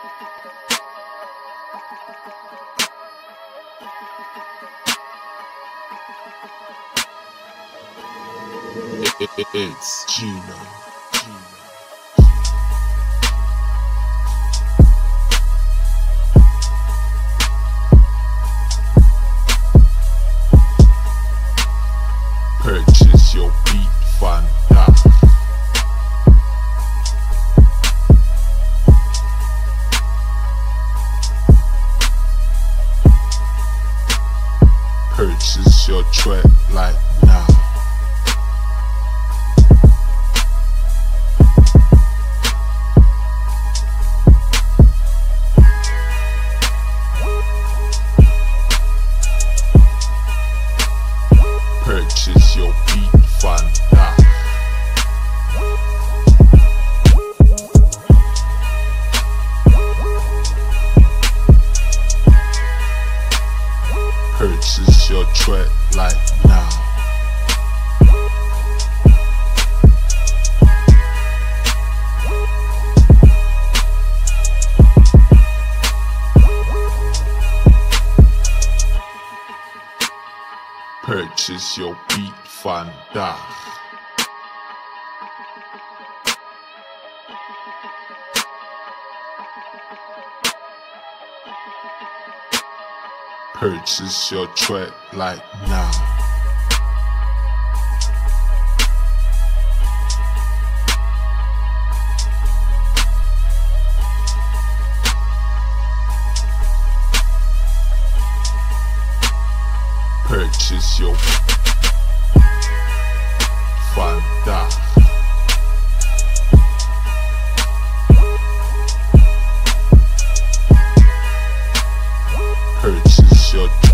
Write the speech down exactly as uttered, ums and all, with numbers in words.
It, it, it's Gino. Purchase your beat Fanta. Purchase your track like now. Purchase your beat Fanta. Purchase your track like now. Purchase your beat Fanta. Purchase your track like now. Purchase your Fanta. Purchase your